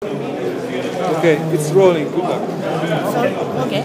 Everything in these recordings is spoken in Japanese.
Okay, it's rolling. Good luck. Okay.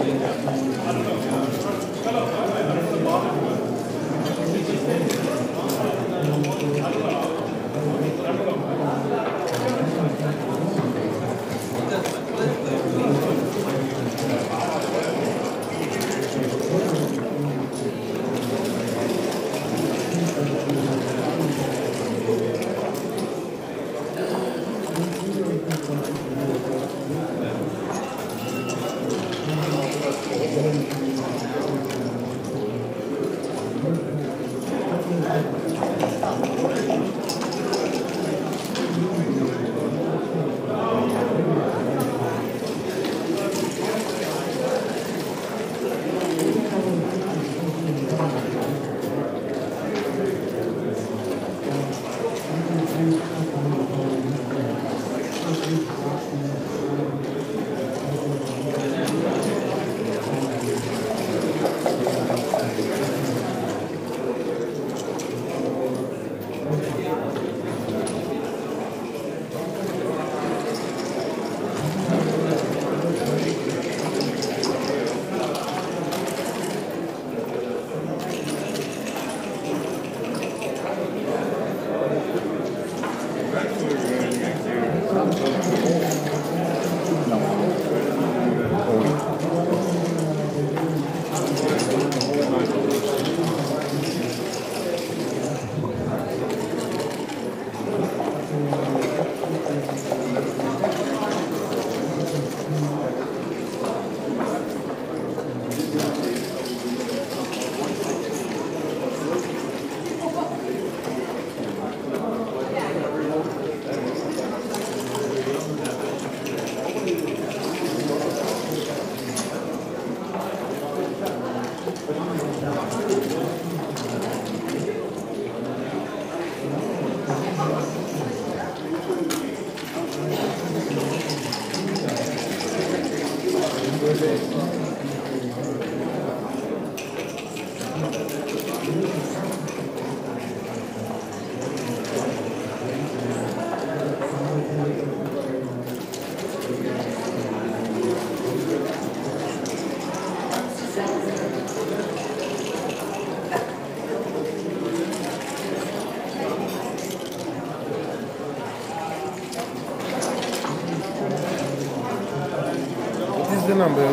What is the number?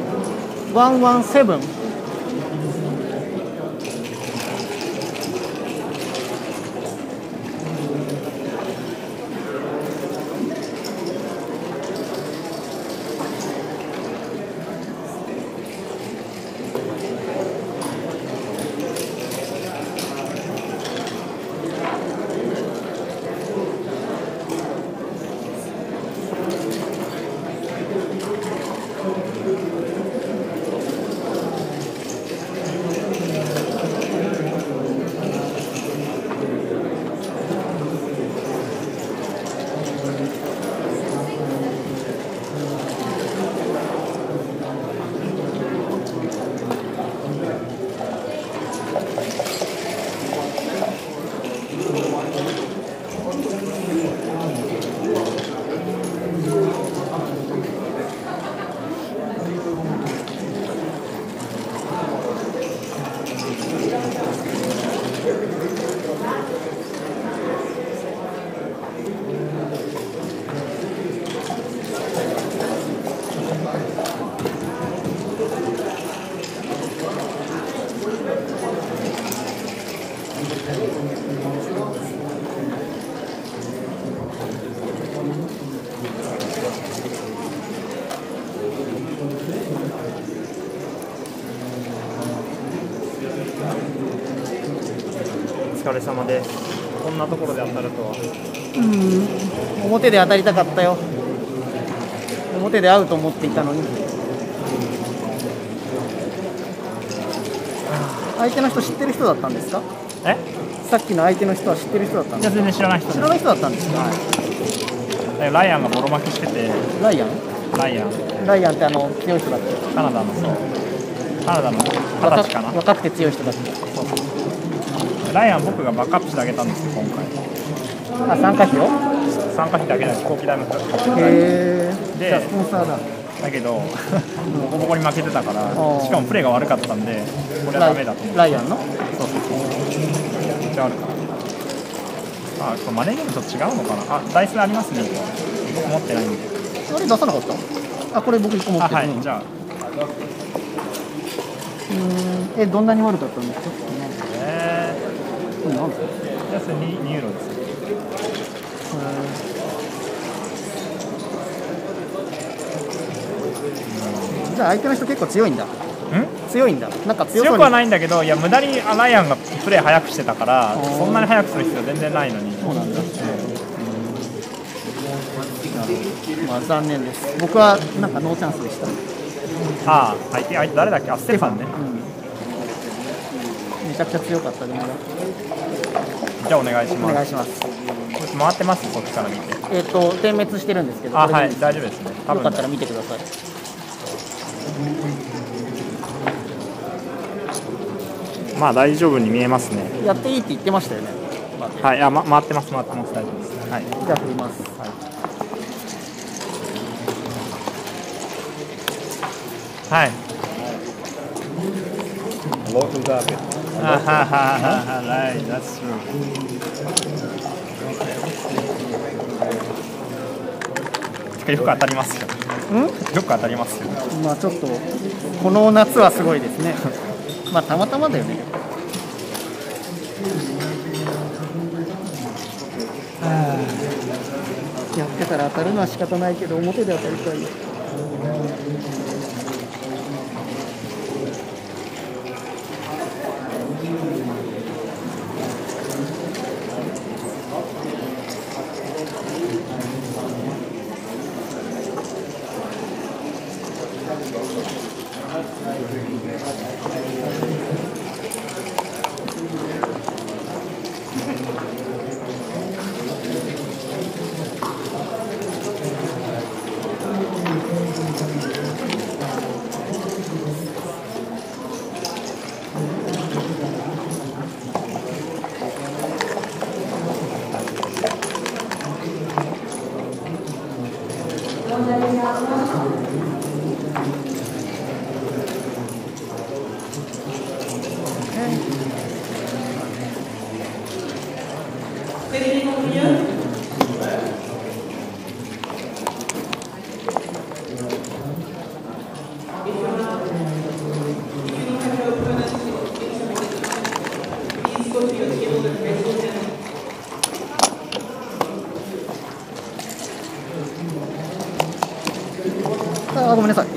117. お疲れ様です。こんなところで当たるとは。 表で当たりたかったよ。表で会うと思っていたのに。相手の人知ってる人だったんですか？ え？ さっきの相手の人は知ってる人だったんいやですか？ 全然知らない人です。 知らない人だったんですか？ ライアンがボロ負けしてて。 ライアンって強い人だっけ？ カナダの20歳かな。 若くて強い人だっけ？ ライアン僕がバックアップしてあげたんですよ今回。 あ、参加費を。 参加費だけじゃ飛行機代もかかってへえ。 でじゃあスポンサーだ。 だけどボコボコに負けてたから、 ーしかもプレーが悪かったんでこれはダメだと思って。 ライアンの。 そうそうそう。めっちゃあるから。あ、これマネーゲームと違うのかな。あ、ダイスありますね。僕持ってないんで。 あれ出さなかった。あ、これ僕1個持ってる。 あ、はい、じゃあ。 どんなに悪かったんですか。これなんですか。 安2ユーロです。 じゃあ相手の人結構強いんだ。強いんだ。なんか強くはないんだけど、いや無駄にライアンがプレー早くしてたから、そんなに早くする必要全然ないのに。 そうなんだ。まあ残念です。僕はなんかノーチャンスでした。 ああ、相手誰だっけ。ステファンね。 めちゃくちゃ強かったね。 じゃあお願いします。 お願いします。 回ってます。そっちから見て。 点滅してるんですけど。 あ、はい、大丈夫ですね。 よかったら見てください。 まあ大丈夫に見えますね。 やっていいって言ってましたよね。 はい、回ってます、大丈夫です。はい。 じゃあ振ります。 はい。 ロートダービー。 はい、that's true。よく当たりますよ。よく当たりますよ。 まあちょっとこの夏はすごいですね。まあたまたまだよね。やってたら当たるのは仕方ないけど表で当たりたいよ。あ、ごめんなさい。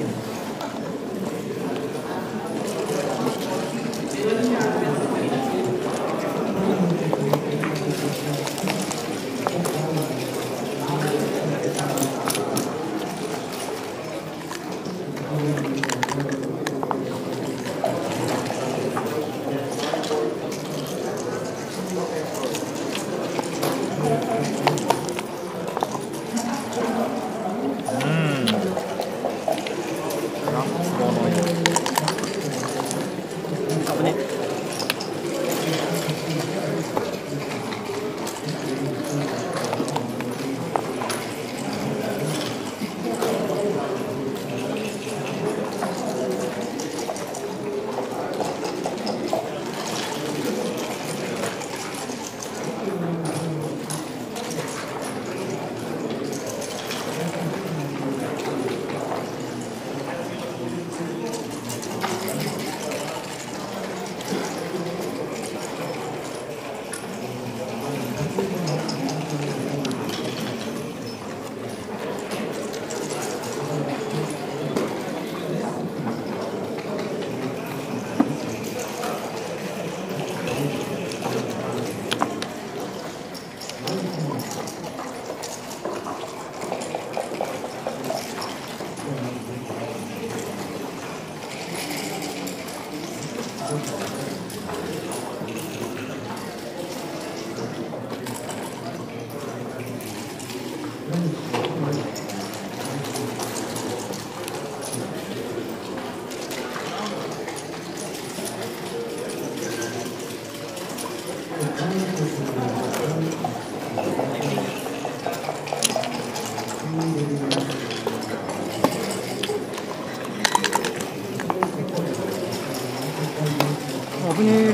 へ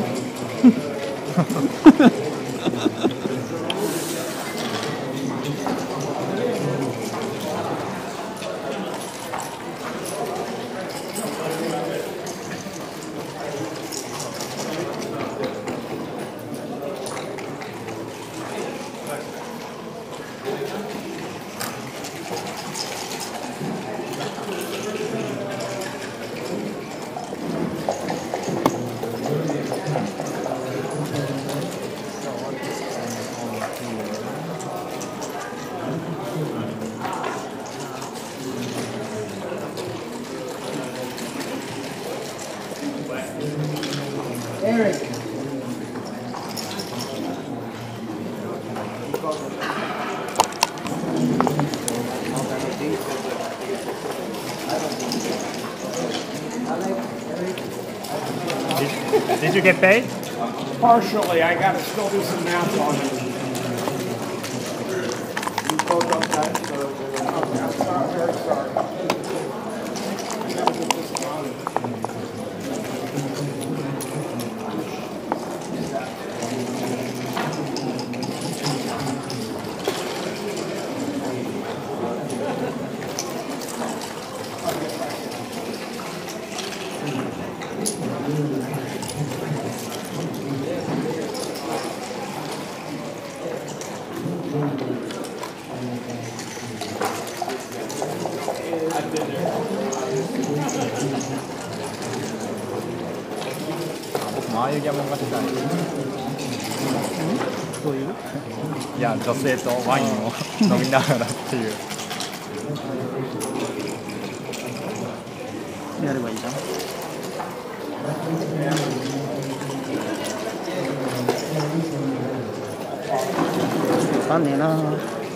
Did you get paid? Partially, I gotta still do some math on it. You both on that, so I'm sorry, very sorry. I gotta get this done. 僕もああいうギャモンがしたい。 どういういや、女性とワインを飲みながらっていう。 やればいいじゃん。わかんねえな。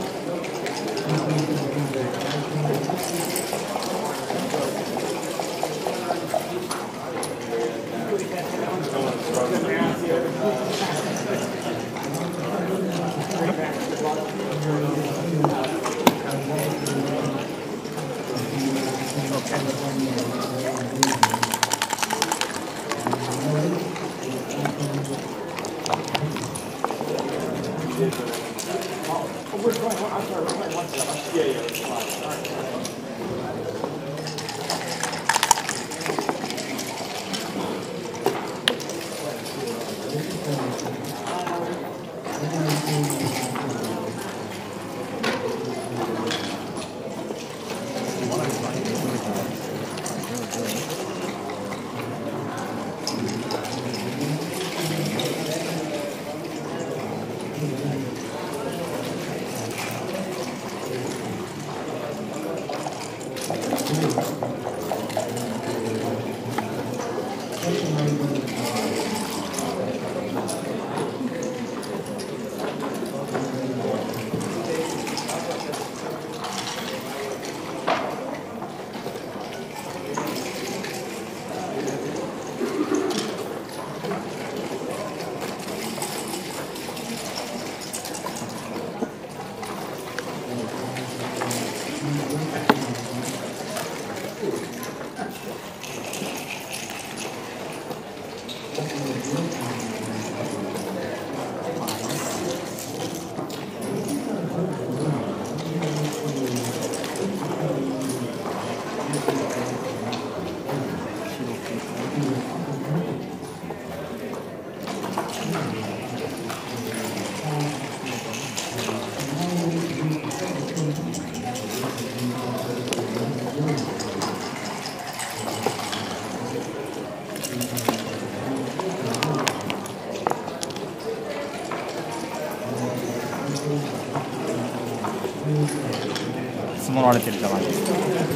積もられてるじゃないですか。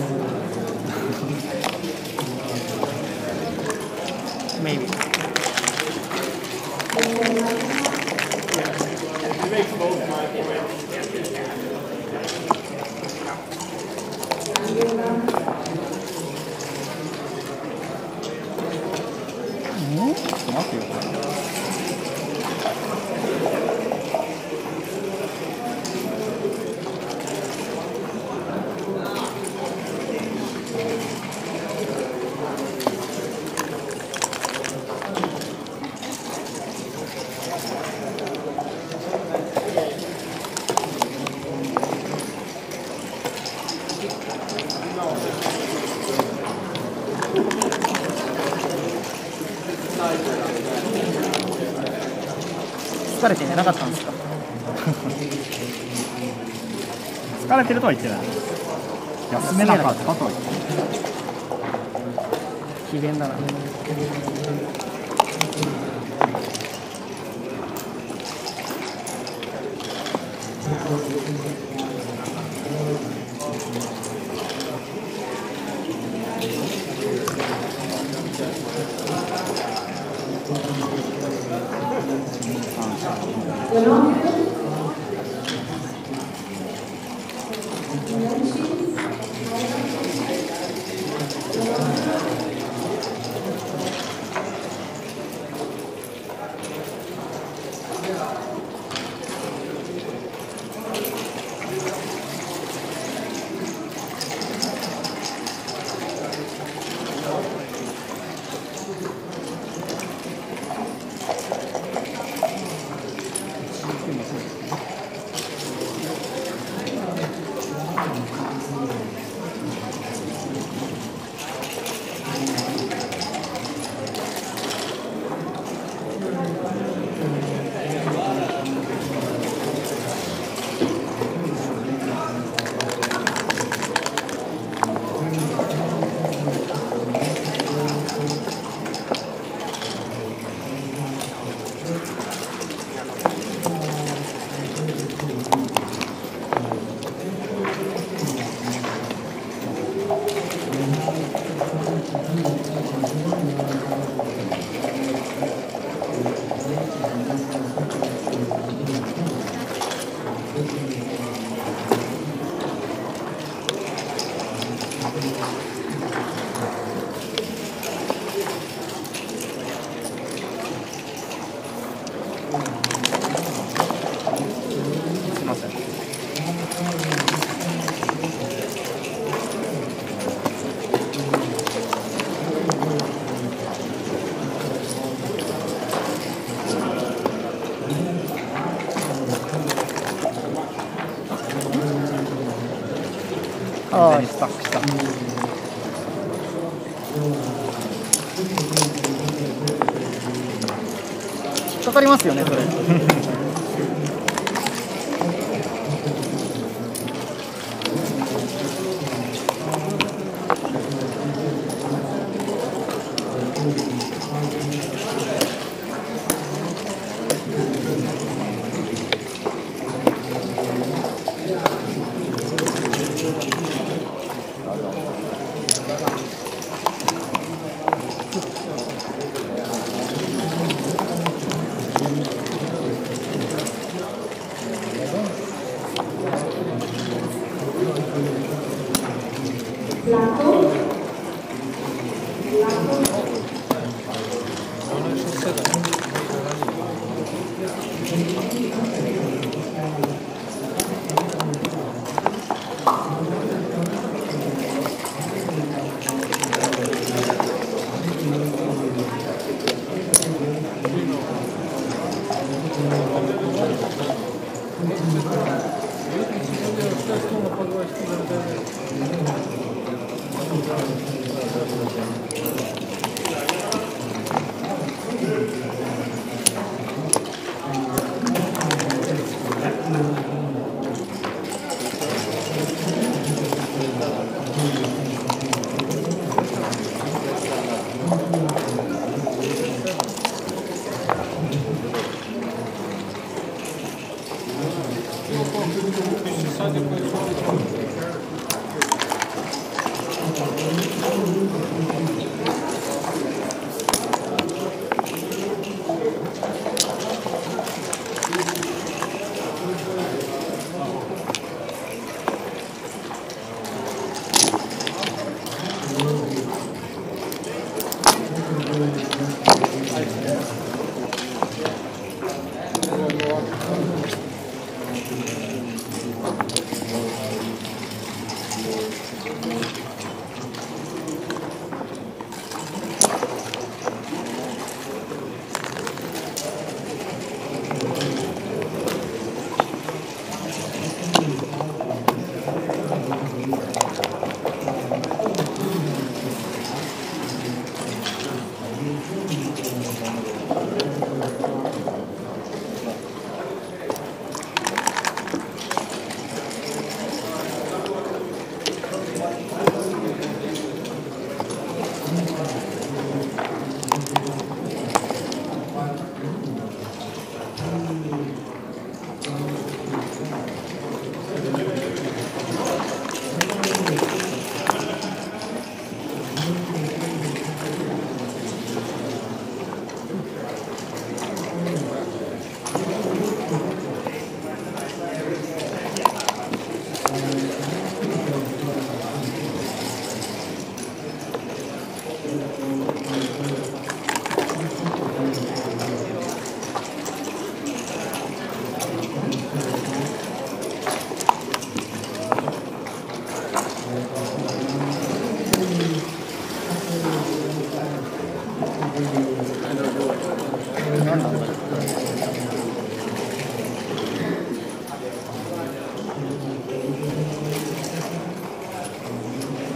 Maybe. 疲れて寝なかったんですか？ 疲れてるとは言ってない。休めなかったとは言ってない。 機嫌だな。 すいません。完全にスタックした。 引っかかりますよね、それ。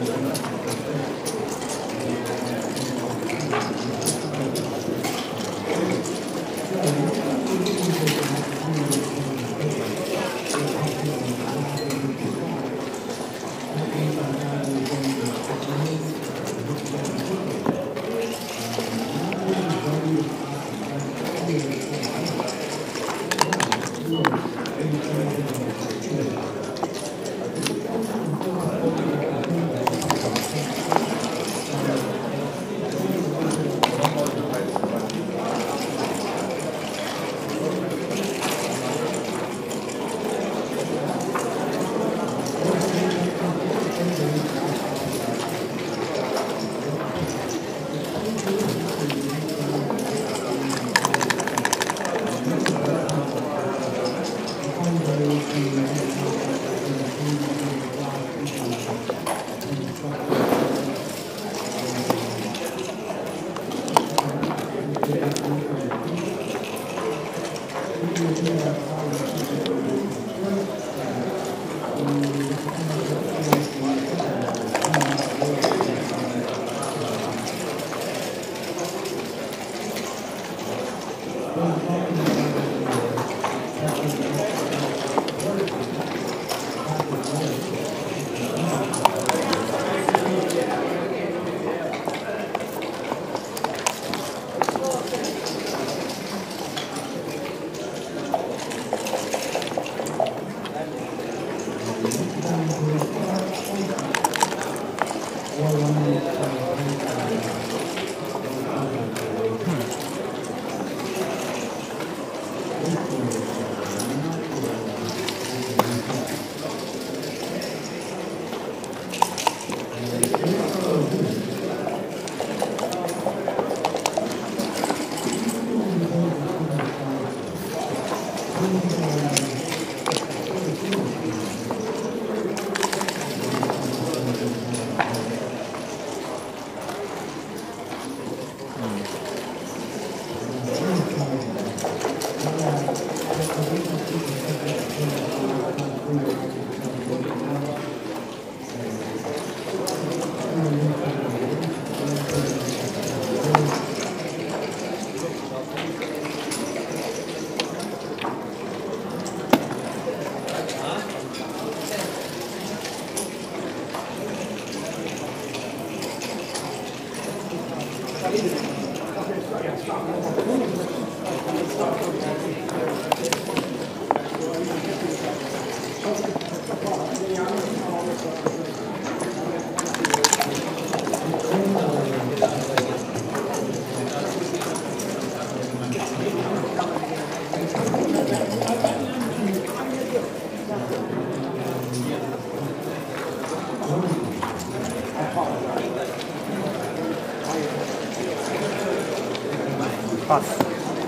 パス。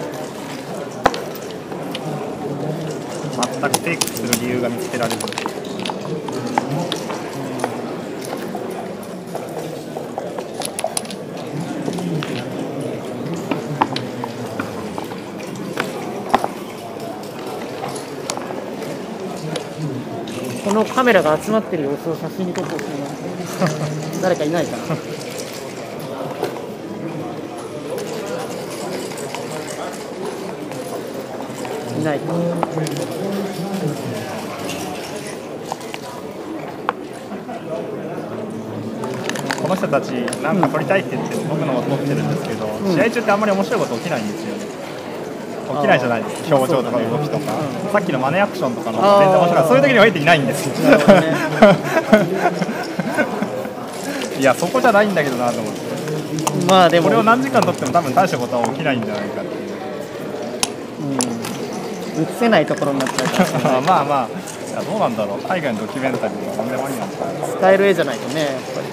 全くテイクする理由が見つけられず。 このカメラが集まってる様子を写真に撮ってほしいな。誰かいないかな。いないか。 この人たちなんか撮りたいって言って僕のを撮ってるんですけど、試合中ってあんまり面白いこと起きないんですよね。起きないじゃないですか、表情とか動きとか、さっきのマネアクションとかの全然面白い、そういう時には得ていないんですよ。いや、そこじゃないんだけどなと思って、 まあでもこれを何時間撮っても多分大したことは起きないんじゃないかっていう、 映せないところになっちゃうから、ね、 まあまあ、いやどうなんだろう、海外のドキュメンタリーとか何でもありなんですかね。 使える絵じゃないとね、やっぱり。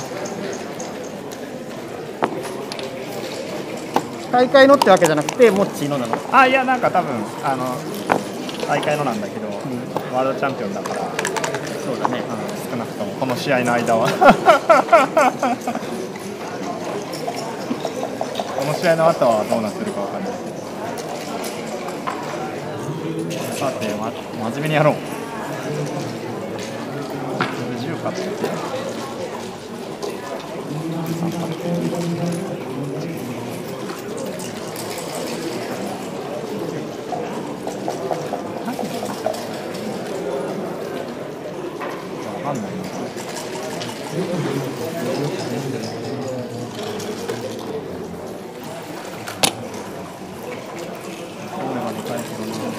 大会のってわけじゃなくて、モッチーのなの？ あ、いや、なんか多分大会のなんだけど、ワールドチャンピオンだから、 そうだね、 少なくともこの試合の間は。この試合の後はどうなってるかわかんないけど。さて、真面目にやろう。10勝って。 わかんないな。これがでかいけどな。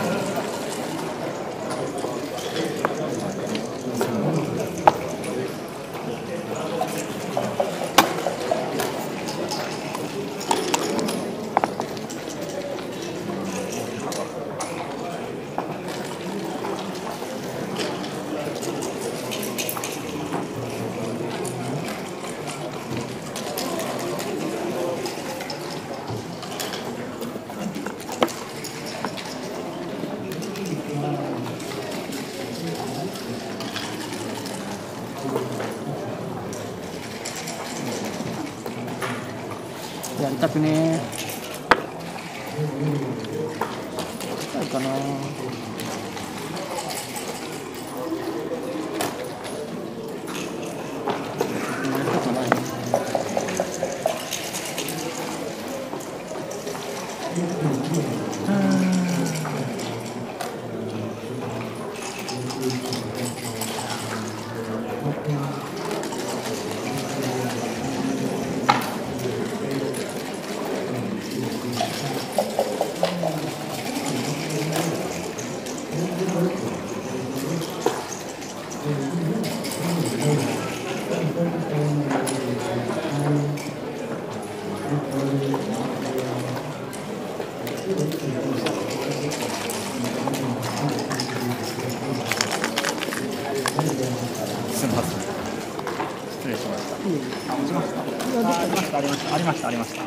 やりたくねえ。したいかな。やりたくない。 すみません。失礼しました。あ、落ちました。ありました。ありました。ありました。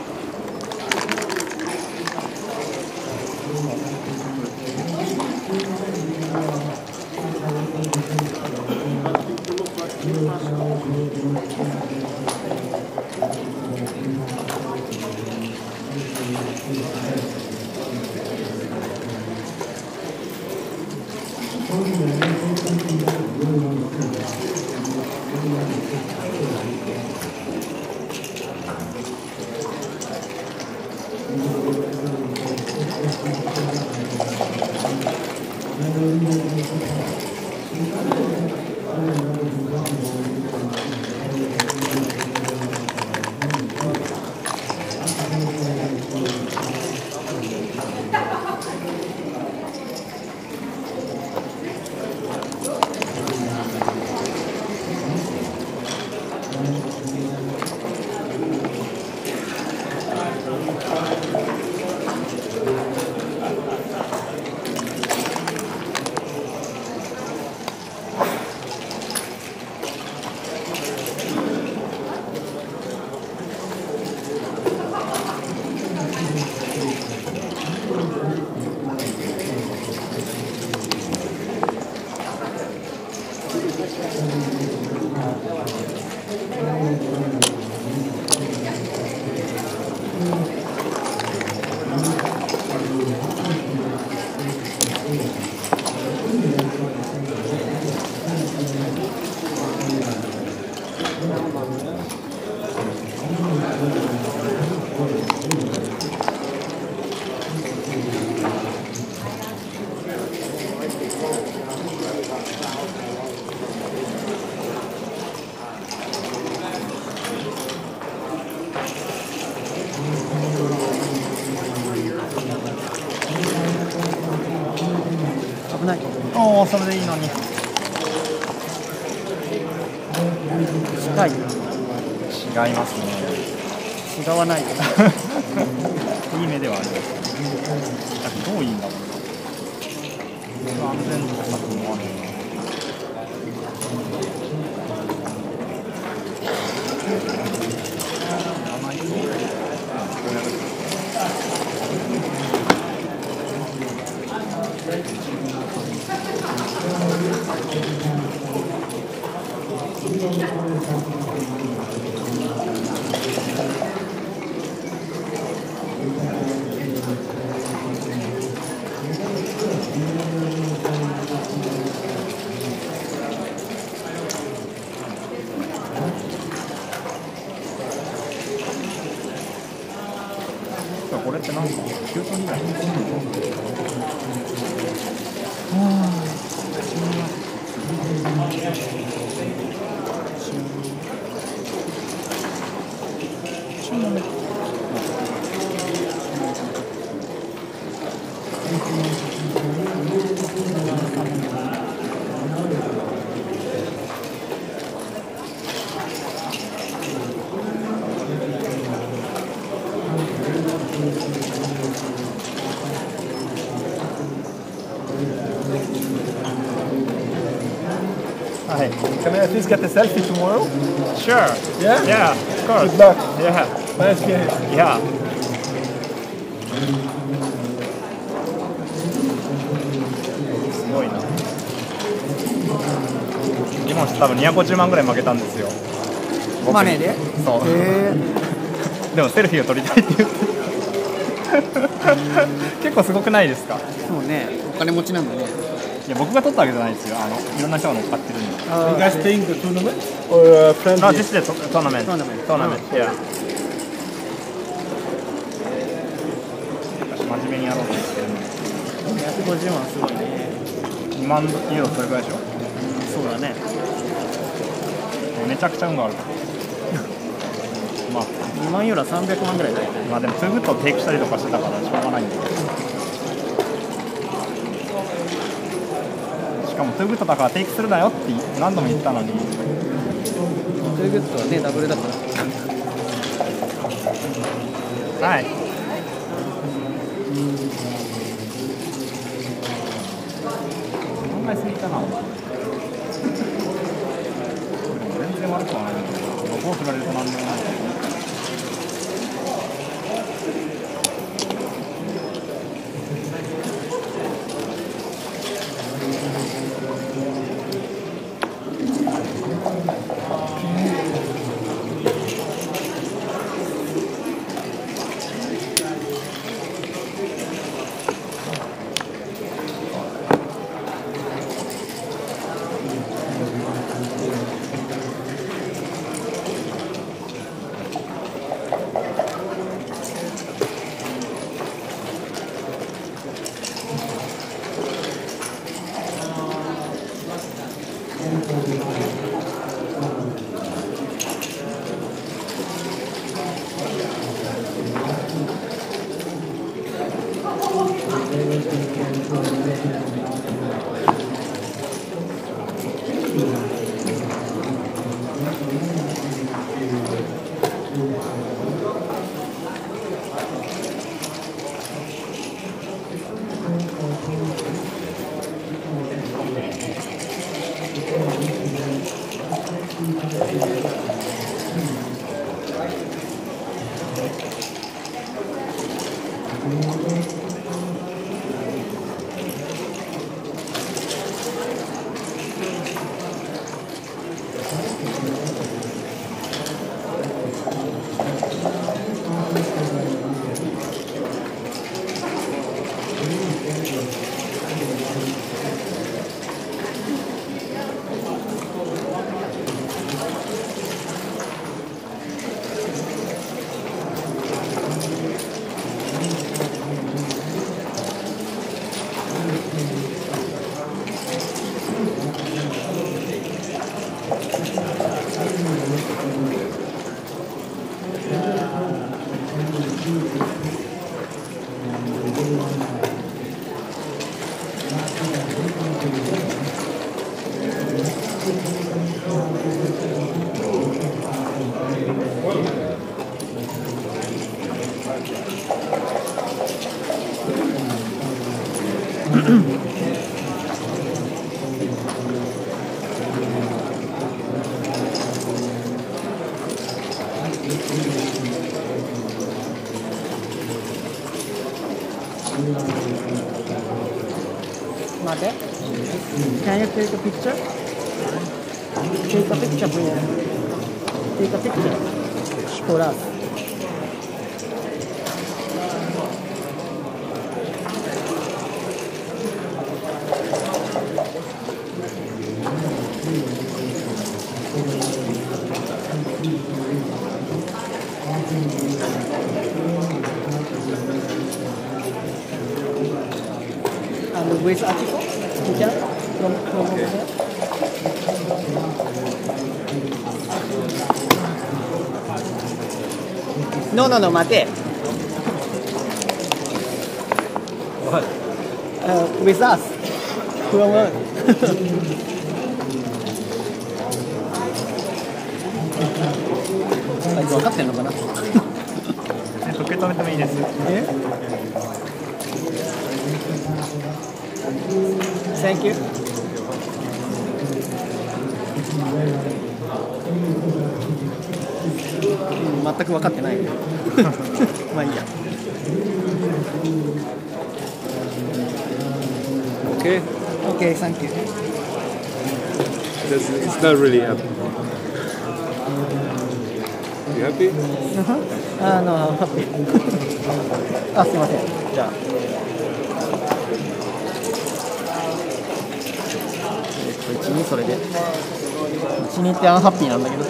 危ない。 おお、それでいいのに。 近い。 違いますね。 違わない。 いい目ではあります。どういいんだろう。安全とかだと思わないな。 ってなんか9分ぐらい。はい。 Can I at least get a selfie tomorrow? Sure. Yeah? Yeah, of course. Good luck. Yeah. Nice game. Yeah. すごいな。リモン多分250万ぐらい負けたんですよ。 マネーで。 そう。 へでもセルフィーを撮りたいって言って結構すごくないですか？ え。そうね。お金持ちなんだね。 いや僕が撮ったわけじゃないですよ。いろんな人が乗っかってるんで。 You guys playing the tournament? Or friendly? No, this is a tournament. Tournament. Tournament. Yeah. 真面目にやろうとしてるんで。 250万すごいね。 2万ユーロそれぐらいでしょ。 そうだね。 めちゃくちゃ運があるから。まあ 2万ユーロは300万ぐらいだよね。 まあでもトゥーグッドをテイクしたりとかしてたからしょうがないんだけど。しかもトゥーグッドだからテイクするなよって何度も言ったのに。 トゥーグッドはねダブルだから。 はい。考えすぎたな。全然悪くはないんだけど、僕を振られると何でもない。 待て。Can you take a picture? Take a picture, please. Take a picture for us. with Achiko? You can? From over there? No, no, no, 待て。with us. From us. あいつ分かってんのかな？ 受け止めてもいいです。 え Thank you. 全く分かってない。まあいいや。 Okay, Okay, thank you. it's not really happy. You happy? ハッピー。あ、すいません。じゃあ。1、2それで。1、2ってアンハッピーなんだけど。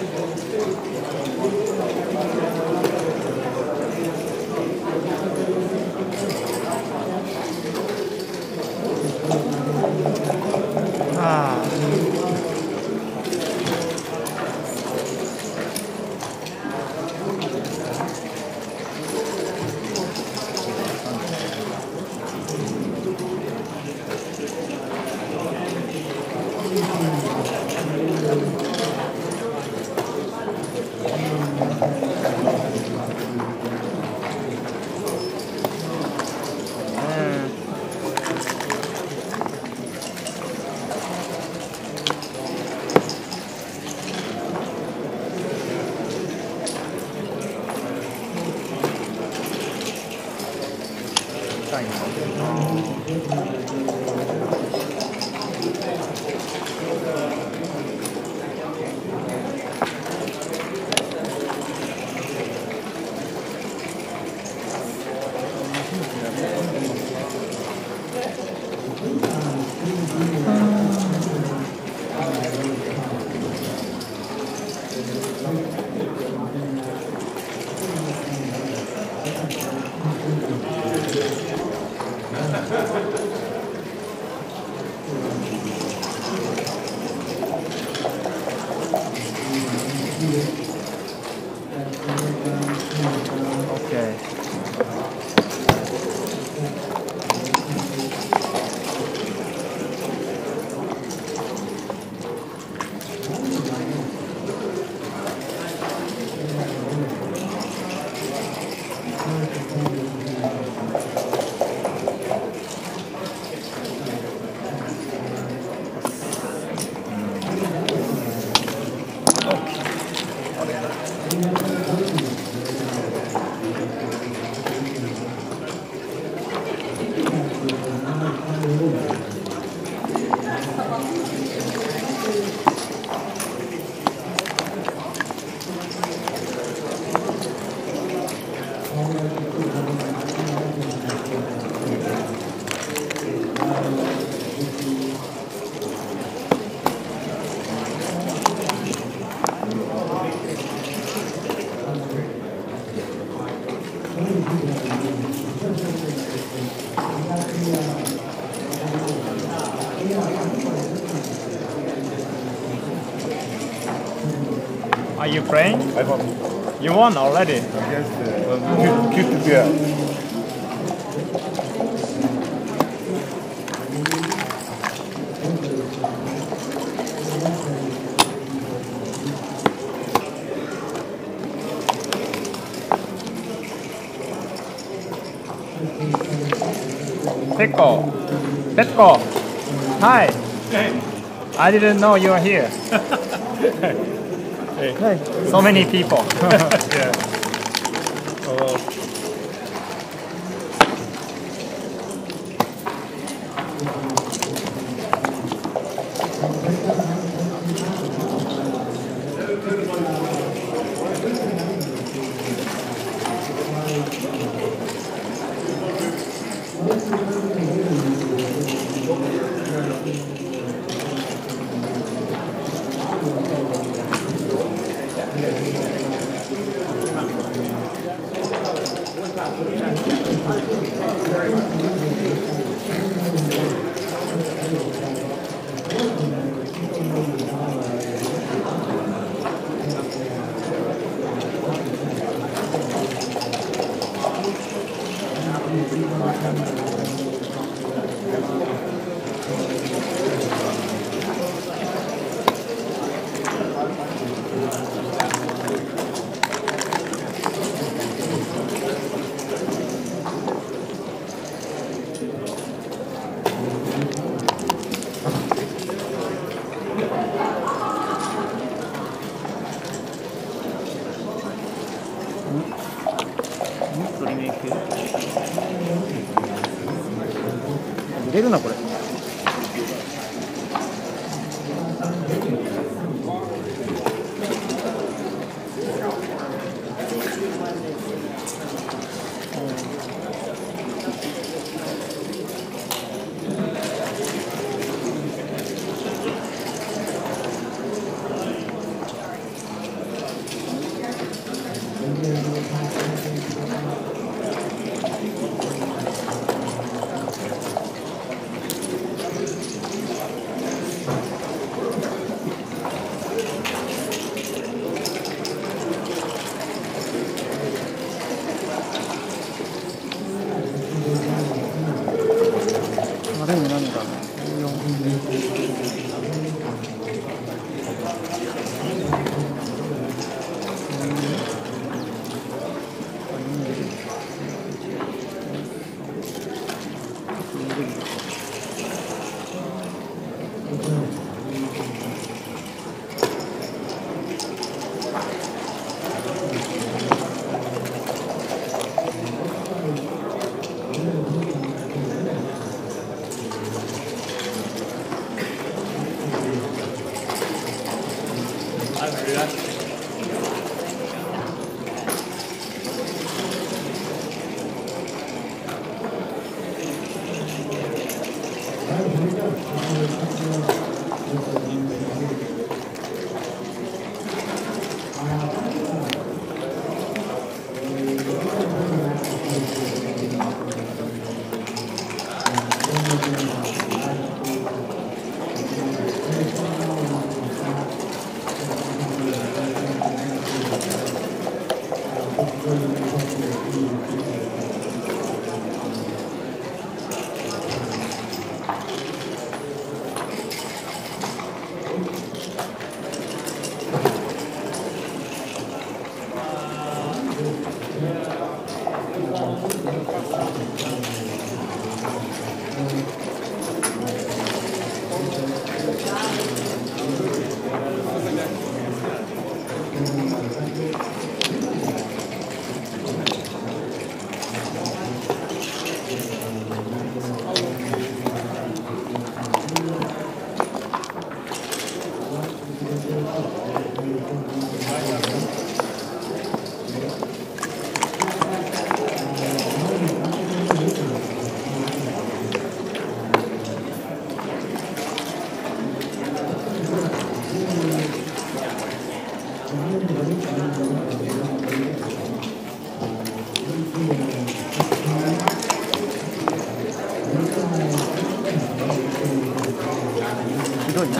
ああ。Are you playing? I won You won already. against cute girl. Petko. Hi. I didn't know you were here. So many people. Yeah. Oh, 鶏メイク入れるなこれ。あれに何だひどいな。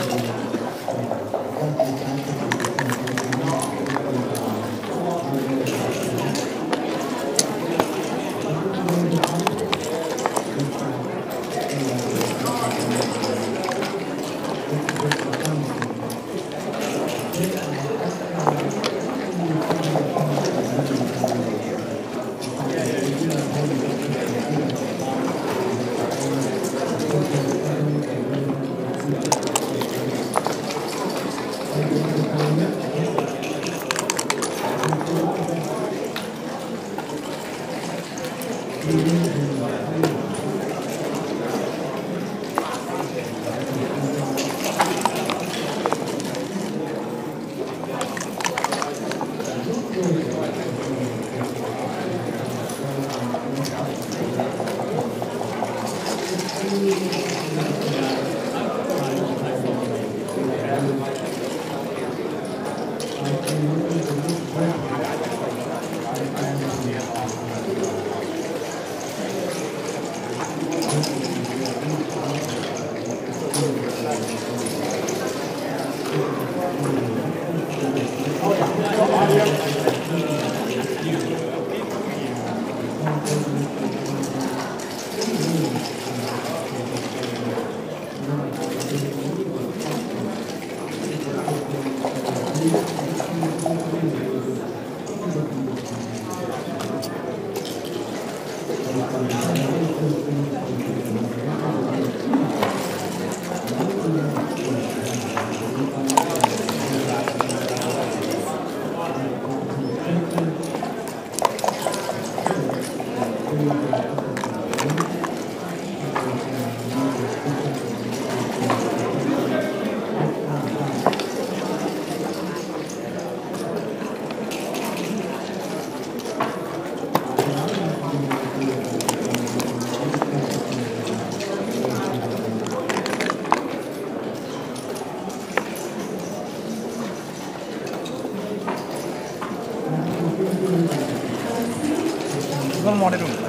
このまま割れるんだ。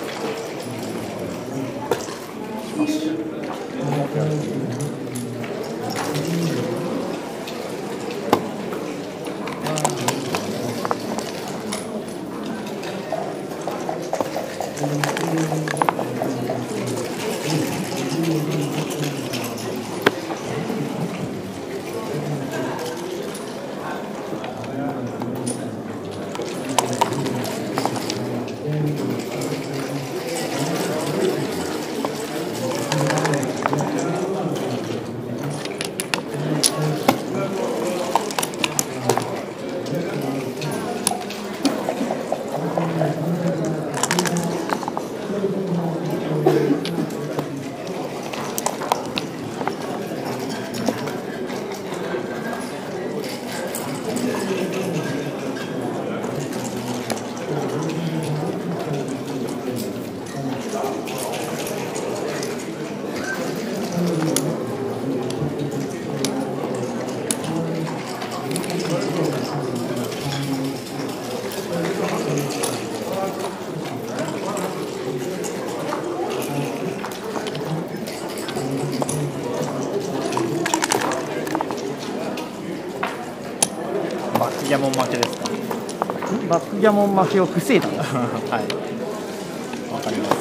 バックギャモン負けですか。 バックギャモン負けを防いだんだ。 はい。わかります。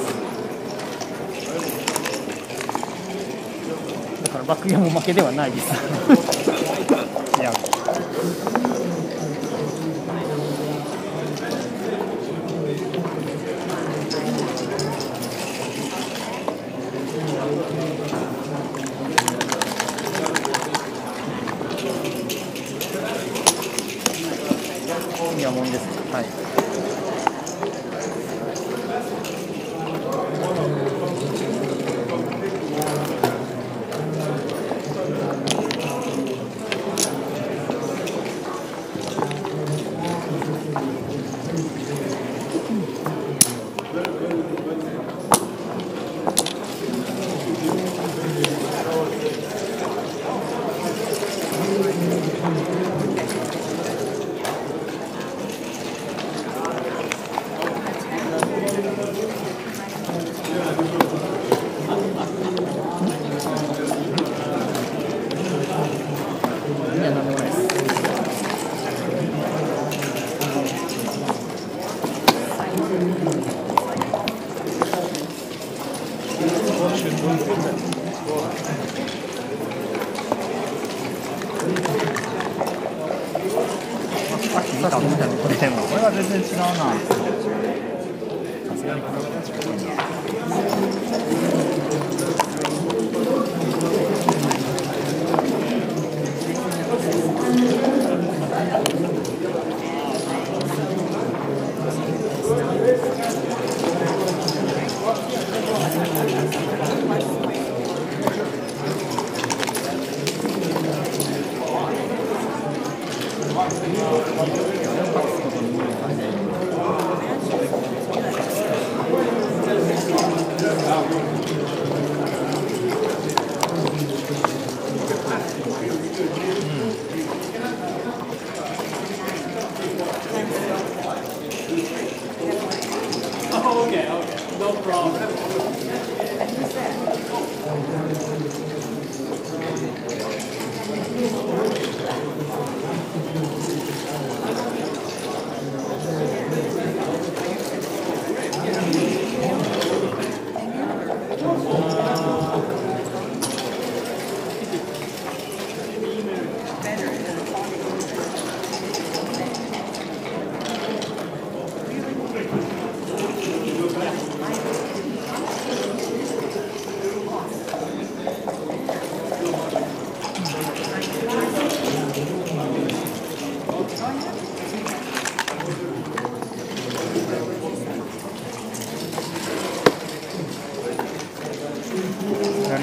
だからバックギャモン負けではないです。 いや。 ギャモンです。はい。いや、なんでもないです。 さっき見たのでもこれは全然違うな。さすがにこれは確か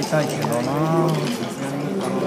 たいけどな。さすがにいいかな。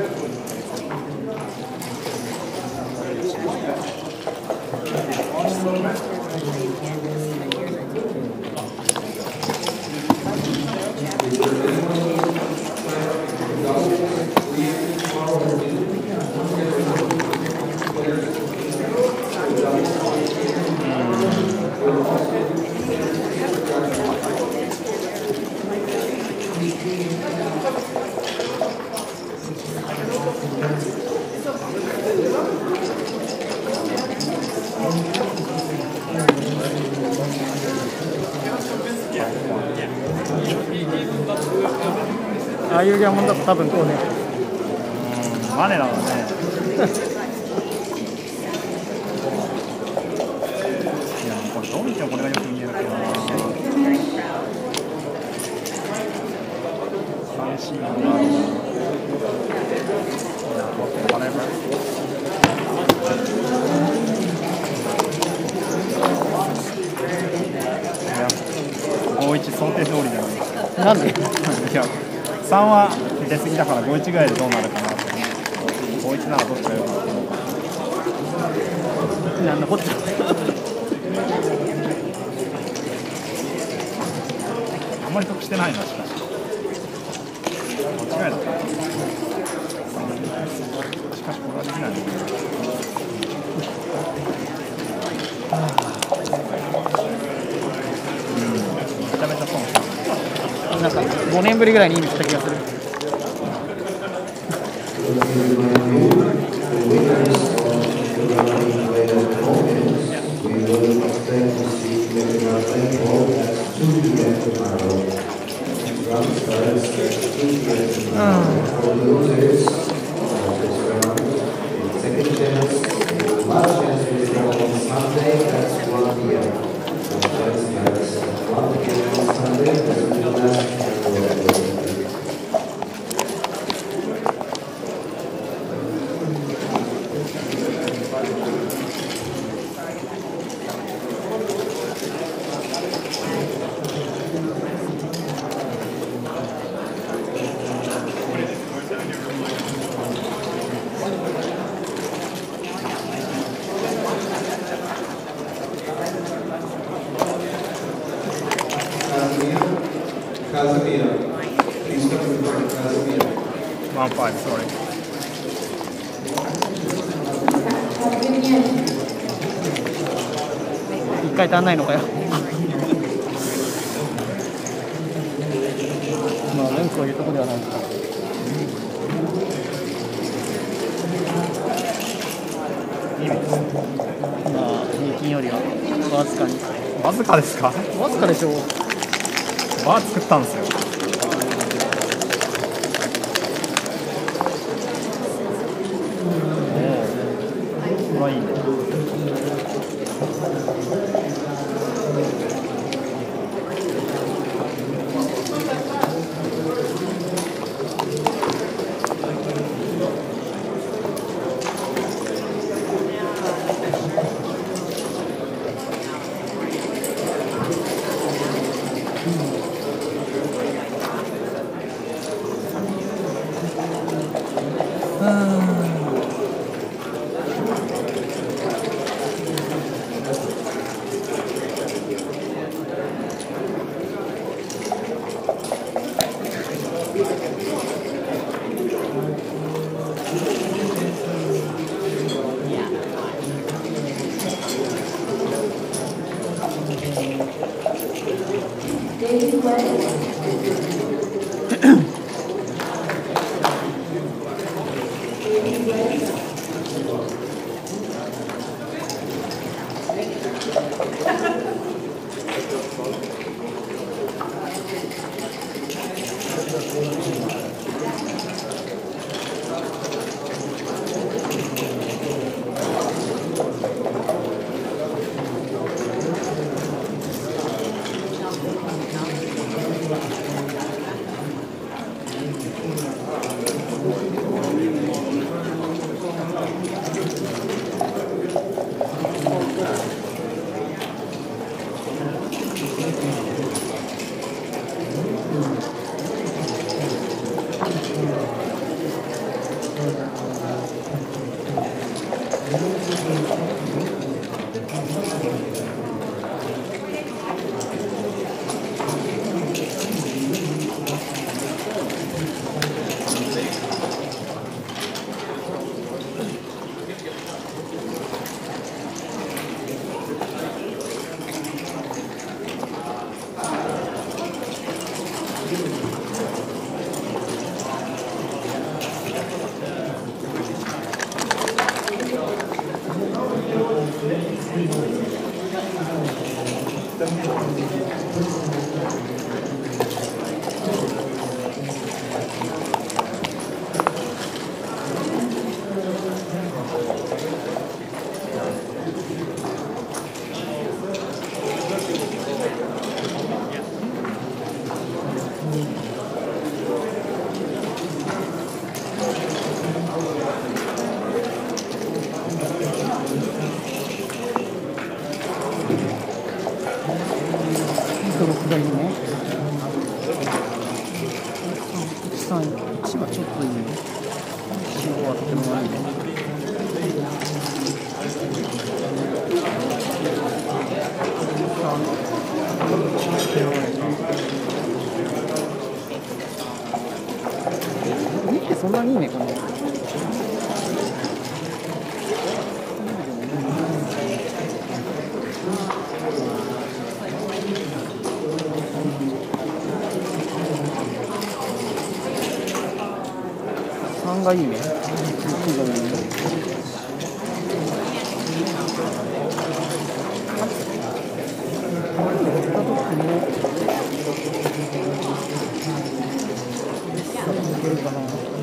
ああいうギャモンだと多分こうね。 マネなのね。いや、これどう見てもこれがよく見えるけどな。三振がある。5-1想定通りじゃないですか。 なんで？ いや、3は出過ぎだから5-1ぐらいでどうなるかなと。5-1ならどっちがよかったのか。 なんだこっちゃ。 あんまり得してないな、しかし。間違いだった。しかしこれはできないの。めちゃめちゃ損した。 なんか5年ぶりぐらいに意味した気がする。 Casemiro. Please come to the front, Casemiro. 1-5、sorry。 一回足んないのかよ。まあ文句を言うとこではないですか。 いいです。 まあ平均よりはわずかに。 わずかですか？ わずかでしょう。 バー作ったんですよ。これはいいね。 どのくらいね。3、1はちょっといいね。15はとても悪いね。2ってそんなにいいね、この。3がいいね。6がいいね。いけるかな。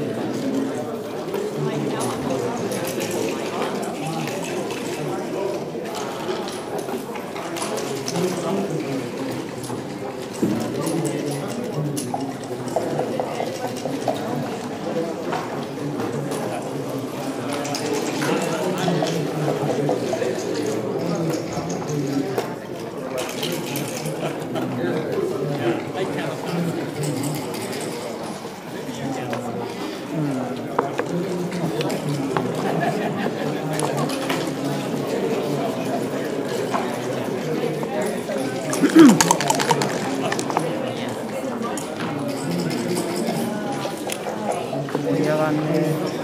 盛り上がんね。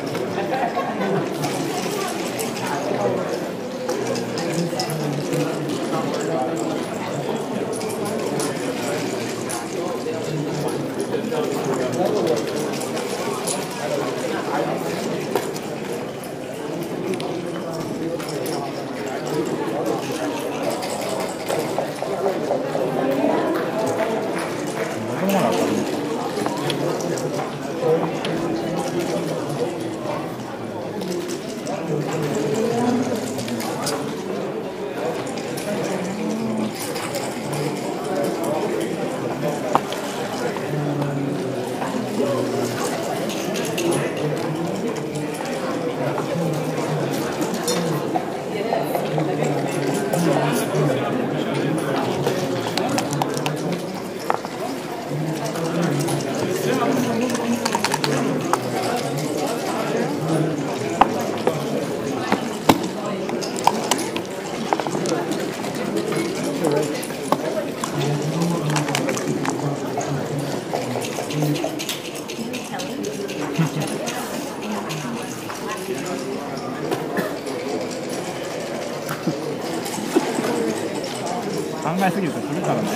考えすぎるとするからね。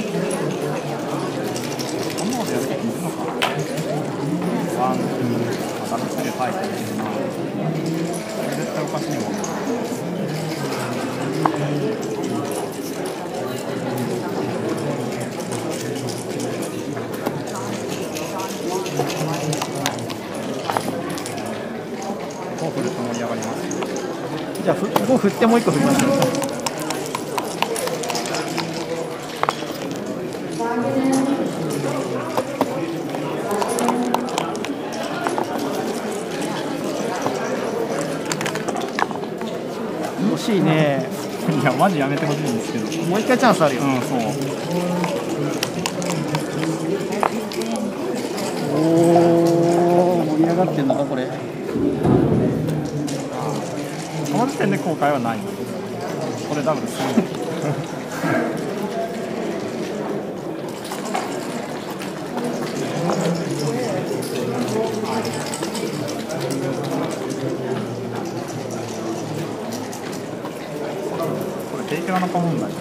こんなことやるときいるのか。ワン、ツー、ダブルスリーファイトっていうのは、これ絶対おかしいもん。こう振ると盛り上がります。 じゃあ、5振ってもう1個振りましょう。惜しいね。 いや、マジやめてほしいんですけど。 もう一回チャンスあるよ。 うん、そう。 おー、盛り上がってんのか、これ。 この時点で後悔はない。これダブルする。これテイクラの子問題。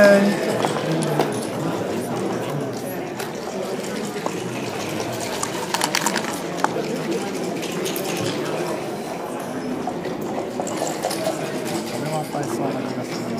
は与えそうな気がするな。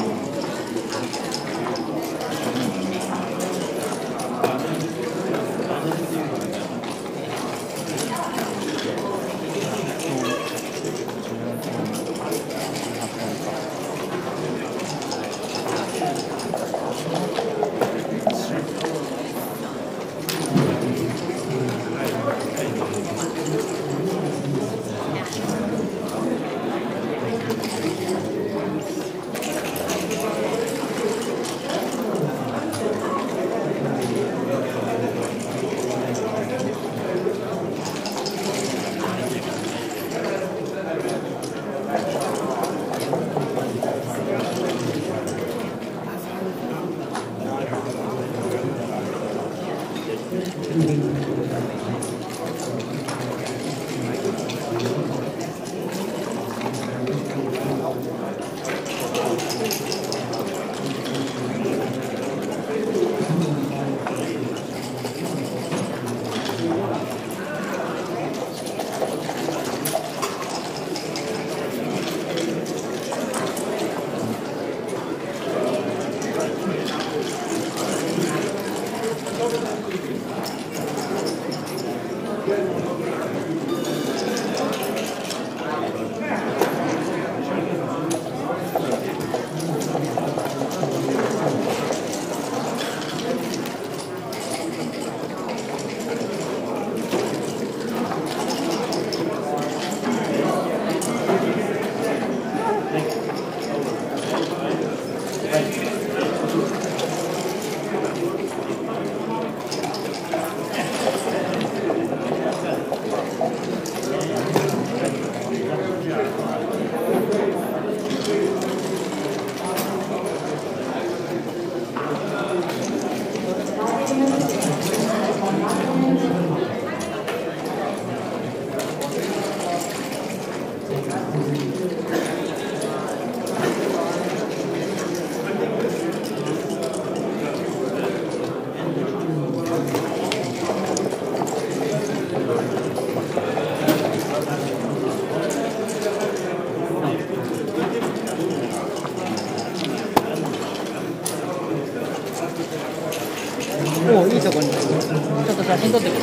おお、いいとこにちょっと写真撮ってくる。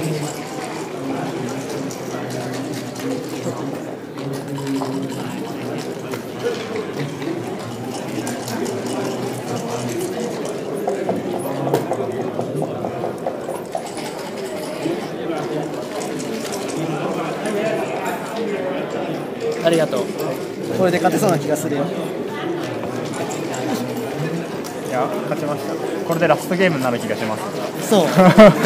ありがとう。これで勝てそうな気がするよ。 いや、勝ちました。これでラストゲームになる気がします。 そう。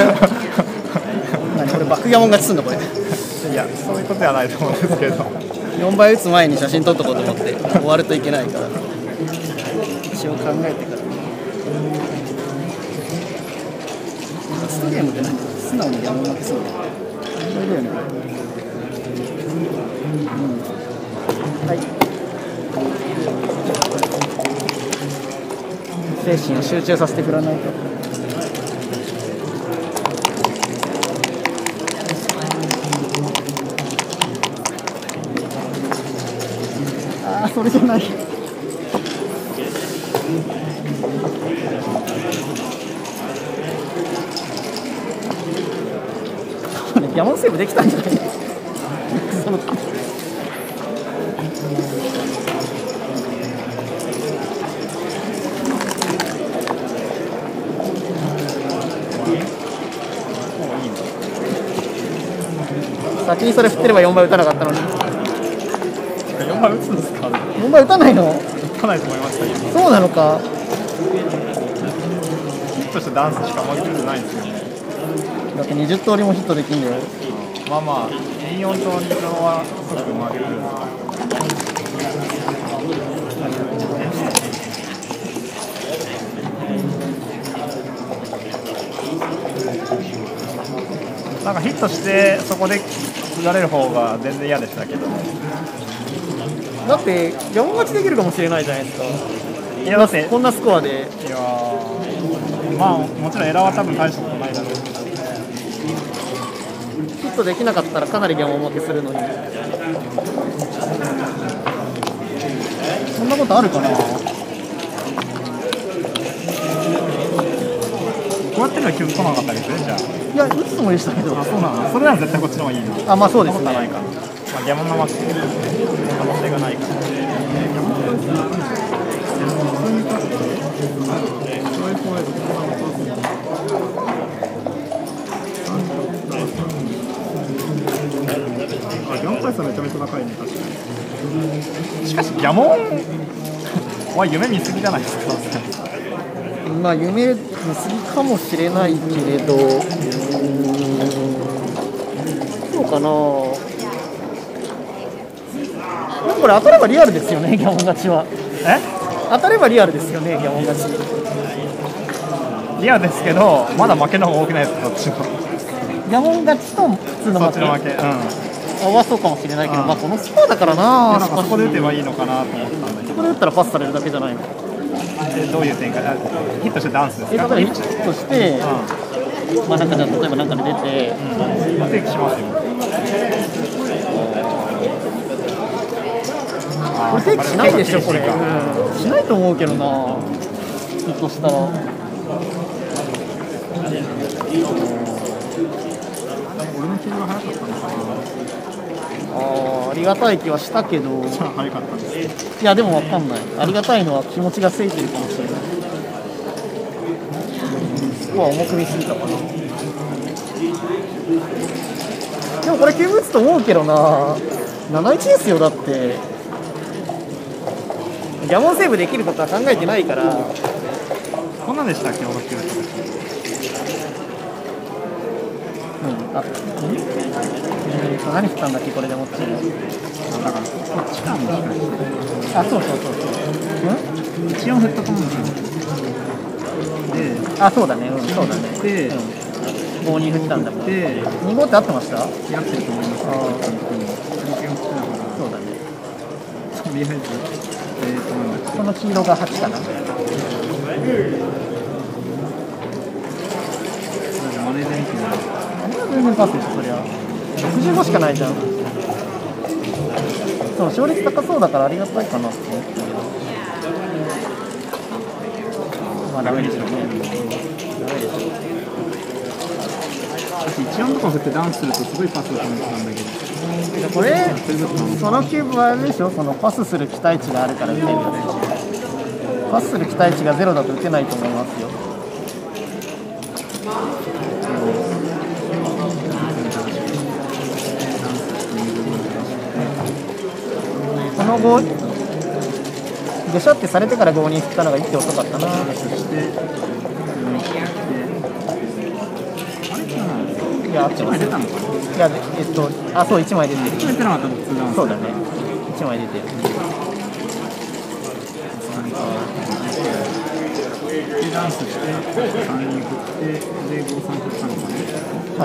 何これバックギャモン勝ちすんのこれ。 いや、そういうことではないと思うんですけど。 4倍打つ前に写真撮っとこうと思って終わるといけないから一応考えてから。ラストゲームって何？素直にギャモン負けそうだよ。これだよね。はい。精神を集中させてくれないと。ああ、それじゃない。ギャモンセーブできたんじゃない？その先にそれ振ってれば4倍打たなかったのに。 4倍打つんですか 4倍打たないの？ 打たないと思いましたけど。 そうなのか。 ヒットしてダンスしか負けてないんですよね。 だって20通りもヒットできんだよ。 まあまあ、N4 と2はすぐ負けるんですか。なんかヒットしてそこで振られる方が全然嫌でしたけど。 だって4勝ちできるかもしれないじゃないですか。 いやだってこんなスコアで。 いやーまあもちろんエラーは多分大したことないだろうけど、 ヒットできなかったらかなりギャモン負けするのに。そんなことあるかな。 こうやってるのは気づかなかったりするじゃん。 いや、打つつもりでしたけど。 あ、そうなの。それなら絶対こっちの方がいいな。 あ、まあそうですね。 そんなことはないから。まあギャモンの負け可能性がないから。 ギャンパイさんめちゃめちゃ高いね、確かに。 しかしギャモンは夢見すぎじゃないですか。 まあ夢見すぎかもしれないけれど、そうかな。でもこれ当たればリアルですよね、ギャモン勝ちは。 え？ 当たればリアルですよね、ギャモン勝ち。 リアルですけど、まだ負けの方が多くないですか、どっちの。 ギャモン勝ちと普通の負け。 そっちの負け。うん。 合わそうかもしれないけど、 うんまあこのスコアだからな。 なんかそこで打てばいいのかなと思ったんだけそこで打ったらパスされるだけじゃないの。 ど、どういう展開？あ、ヒットしてダンスですか？ 例えばヒットして、まあなんかじゃあ例えばなんかで出て、 定期しますよ。 これ定期しないでしょこれ。しないと思うけどな。ヒットしたら。 俺の記録が早かったのかな。 ありがたい気はしたけど、 じゃあ早かったんです。 いやでもわかんない。ありがたいのは気持ちがせいてるかもしれない。スコア重く見すぎたかな。でもこれ9打つと思うけどな。7-1ですよだって。ギャモンセーブできることは考えてないから。 こんなんでしたっけ、俺9打つ。 何振ったんだっけこれでもっち。 だからこっちからもしかして。 あ、そうそうそうそう。 一応振ったと思うんですよ。 あ、そうだね、そうだね。 で、 5に振ったんだもん。 で、 2号って合ってました？ やってると思います。 ああ、 そうだね。とりあえず、なんだっけ。 この黄色が8かな。 マネージャーに全然パスでしょ、そりゃ。65しかないじゃん。そう、勝率高そうだからありがたいかなって思ったけど。まあ、ダメでしょうね。ダメでしょう。 1音とか振ってダンスするとすごいパスを飛んでたんだけど。 これ、そのキューブはあれでしょ、そのパスする期待値があるから打てるんだね。パスする期待値がゼロだと打てないと思いますよ。この5、でしょってされてから5に振ったのが1手遅かったな。 そして、 いや、あっち 1枚出たのかな。 いや、あ、そう、1枚出てる。 1枚出なかったの普通なんですよ。 そうだね。1枚出てる。 で、ダンスして、3に振って、で、5、3振ったのかな。 はい。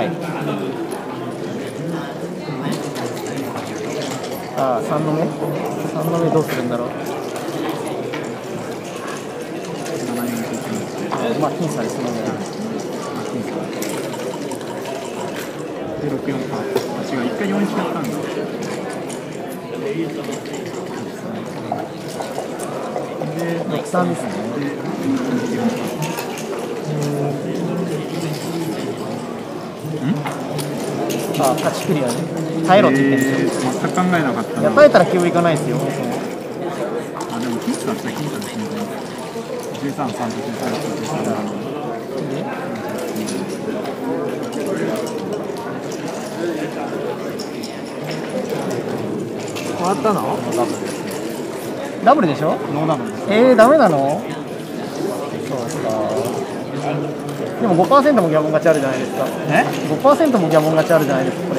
あ、3の目 ?3 の目どうするんだろう。 7、4振ってまあ、僅差ですね。 で、6、4か。違う、1回4にしちゃったんだ。で、 6、3ですね。あ、勝ちクリアね。耐えろって言ってるんですよ。 全く考えなかったな。 いや、耐えたら9いかないですよ。 あ、でも、僅差だったら僅差ですね。13、3と13と13。 変わったの？ダブルでしょ？ ノーダブルです。 ダメなの？そうか。でも 5% もギャモン勝ちあるじゃないですか。 え？ 5% もギャモン勝ちあるじゃないですか、これ。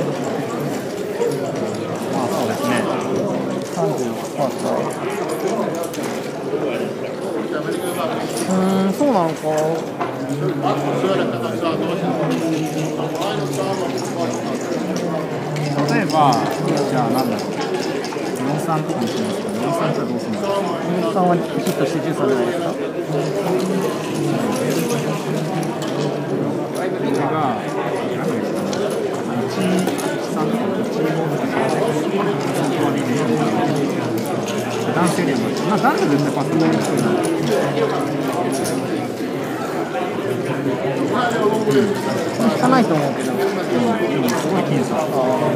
まあ、そうですね。 そうなのか。 例えば、じゃあなんだろう。 43とかにしますか。43じゃどうするんだろう。 43はヒットして13じゃないですか。 これが何ですかね。113とか115とか男性よりはまあ男女全然パスもいいですけど、 引かないと思うけど、 でもすごい僅差。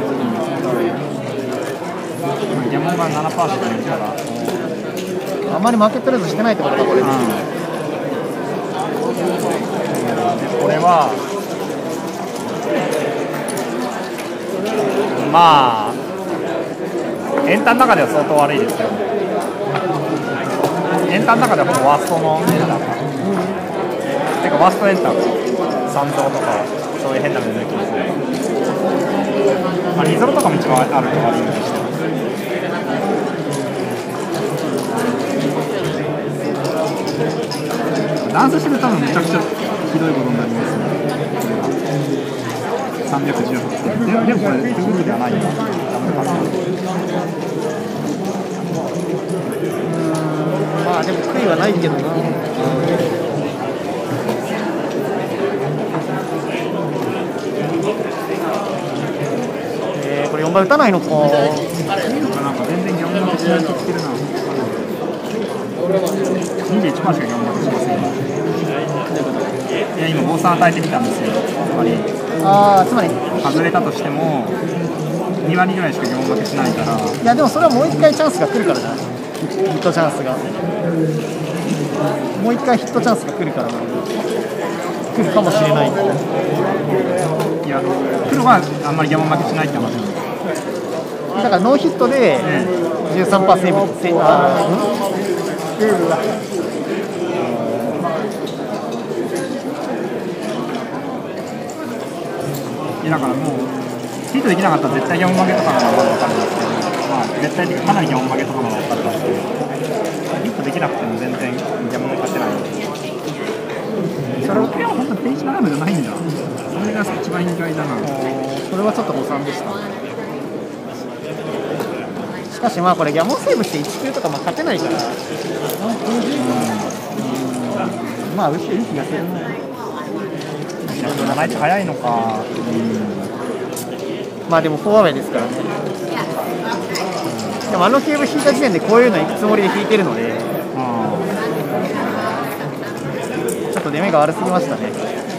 ギャモンが 7% しかないから、 あんまり負けてるずしてないってことかこれ。 でこれはまあエンタの中では相当悪いですよね。エンタの中ではほぼワーストのエンタか、てかワーストエンタ三蔵とかそういう変なの抜きですね。まあリゾロとかも一番あると悪いんでした。ダンスしてると多分めちゃくちゃひどいことになりますね。318点。でもこれフルではないよ。 まあでも悔いはないけどな。これ4倍打たないのか。 なんか全然ギャンブルしないとってるな。21%しかギャンブルしません。いや今5-3与えてみたんですよ。 つまり外れたとしても2割ぐらいしかギャンブルしないから。 いやでもそれはもう1回チャンスが来るからじゃない。ヒットチャンスがもう1回ヒットチャンスが来るから来るかもしれない。いや黒はあんまりギャンブル負けしないって話なんです。 だからノーヒットで 13% セーブセーブだからもうヒットできなかったら絶対ギャン負けとかなのが分かるんですけど、まあ絶対かなりギャン負けとかなのが分かるんですけど、ヒットできなくても全然ギャン負け勝てない。それは本当にページ7じゃないんだ。それが一番意外だな。 それはちょっと誤算でした。しかしまあこれギャモンセーブして1球とかまあ勝てないから、まあ打っていい気がするね。 7一早いのか。 まあでもフォアウェイですからね。でもあの球引いた時点でこういうの行くつもりで引いてるので、ちょっと出目が悪すぎましたね。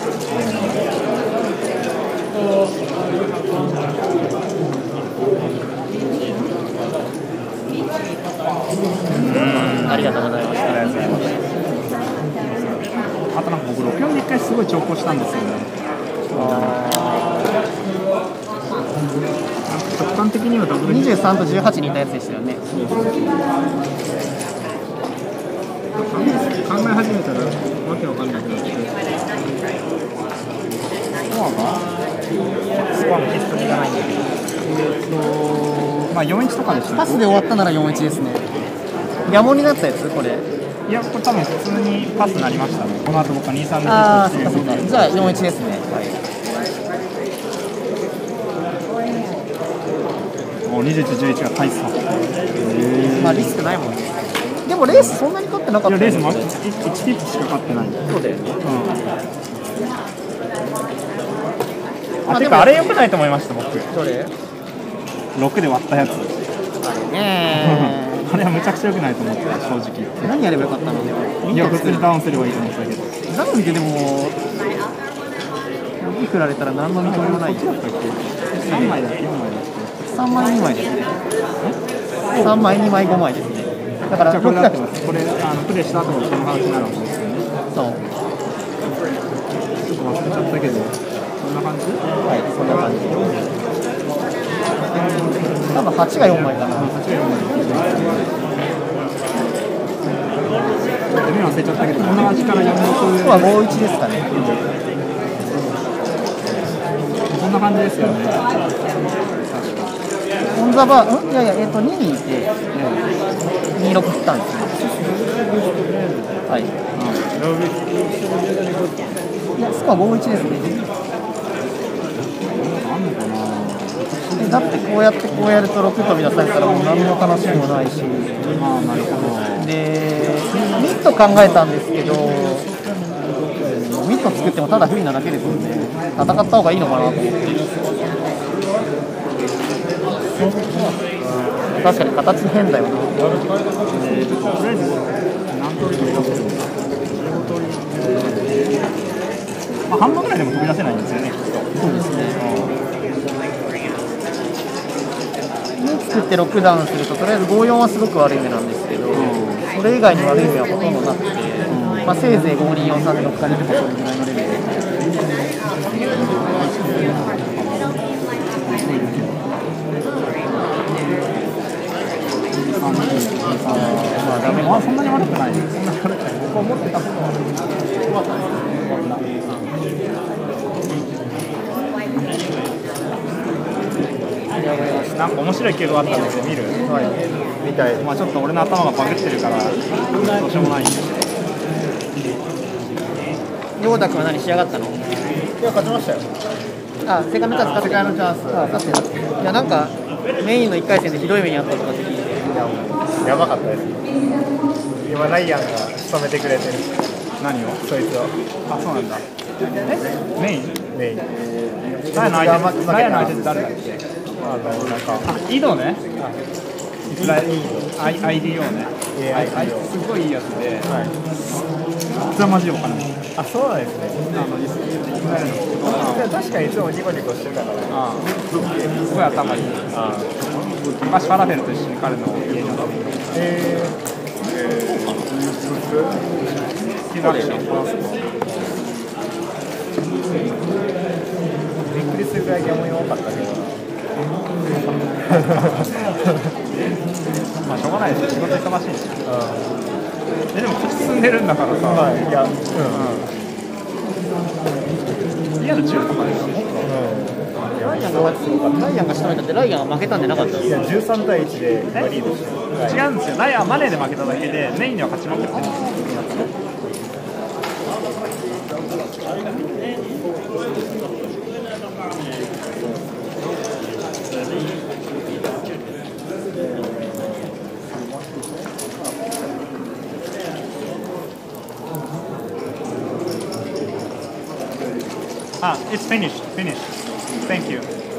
ありがとうございました。 あとなんか僕64で1回すごい長考したんですよね。直感的にはダブル 23と18にいたやつでしたよね。 考え始めたらわけわかんなくなって、スコアのヒストリーがないんだけど、まあ41とかでしたね。 パスで終わったなら41ですね。ギャモンになったやつこれ。 いやこれ多分普通にパスになりましたね。この後僕は2-3でああそっかそっか。じゃあ41ですね。 21-11が大差。 まあリスクないもんね。でもレースそんなに勝ってなかった。 レースも1ピップしか勝ってない。 そうだよね。 てかあれ良くないと思いました僕。 どれ 6で割ったやつ。 あれねあれはむちゃくちゃ良くないと思って正直。 何やればよかったの。 いや普通にダウンすればいいと思ってたけど。 ダウンででも指振られたら何の見込みもない。 3枚だっけ4枚だっけ。 3枚2枚ですね。3枚2枚5枚ですね。だからこれだってます。これプレイした後もこの話になるわけですよね。 そう。 ちょっと忘れちゃったけど、こんな感じ？ はい、そんな感じ。多分8が4枚かな。 8が4枚。目忘れちゃったけど、こんな感じから4目。 ここは51ですかね。 こんな感じですよね。 オンザバー、いやいや、2にいて、26振ったんですね。はい。いや、スコア51ですね。 あんのかな。 だってこうやってこうやると6飛び出されたらもう何の楽しみもないし、 まあなるほど。 でミット考えたんですけど、ミット作ってもただ不利なだけですよね。戦った方がいいのかなと思って。確かに形変だよな。 とりあえず何通り飛び出せるんだ。まあ半分ぐらいでも飛び出せないんですよね、きっと。 そうですね。作って6ダウンすると、とりあえず5-4はすごく悪い目なんですけど、それ以外に悪い目はほとんどなくて、まあ、せいぜい5-2-4-3で6回出てもそれぐらいのレベルで。 まあダメ、まあそんなに悪くない。そんなに悪くない。僕は思ってたことは良かったですね。こんな。なんか面白い系があったんだけど見る？ はい。みたい。 まあちょっと俺の頭がバグってるからどうしようもないんですけど。 ヨーダ君は何仕上がったの？ いや、勝ちましたよ。 あ、世界のチャンス、 世界のチャンス。 あ、勝ってる。いや、なんかメインの1回戦でひどい目にあったとかって聞いて。 やばかったです。今、ライアンが仕留めてくれてる。 何を？ そいつを。 あ、そうなんだ。メイン？ メイン。 ライアの相手って誰だっけ？ なんか、 井戸ね。IDO ね。あいつすごいいいやつで、凄まじいお金。 あ、そうなんですね。確かにいつもニコニコしてたから。 すごい頭いい。昔ファラフェルと一緒に彼の家に遊びに行って。 びっくりするぐらいゲーム良かったけど。 まあしょうがないですよ、仕事忙しいんですよ。でもこっち進んでるんだからさ。 いや、 リアル10とかですよ。 ライアンが勝って、ライアンが仕留めたって、ライアンが負けたんじゃなかったんですいや、13対1で今リードしてる。 違うんですよ、ライアンはマネーで負けただけで、メインには勝ちまくってるんですよ。Ah, it's finished. Thank you.